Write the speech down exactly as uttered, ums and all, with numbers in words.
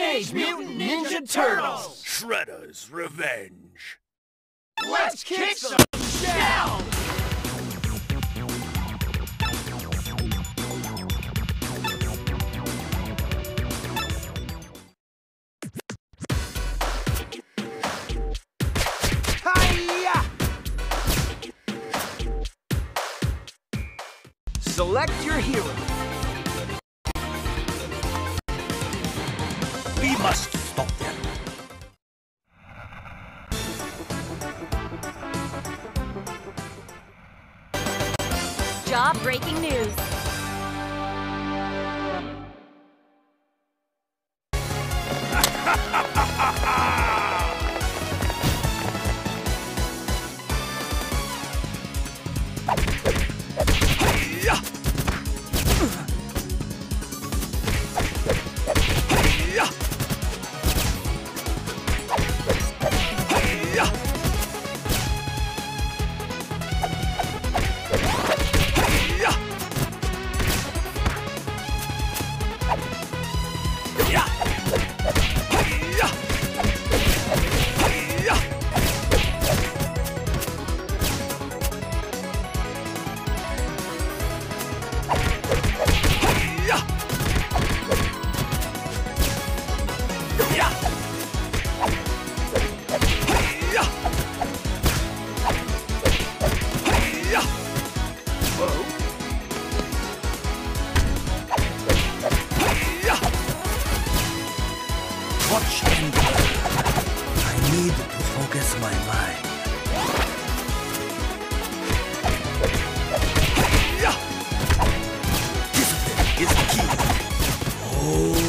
Teenage Mutant Ninja Turtles! Shredder's Revenge! Let's kick some shell! Hi-ya! Select your hero. We must stop them. Job breaking news. Watch and learn. I need to focus my mind. Discipline is the key. Oh.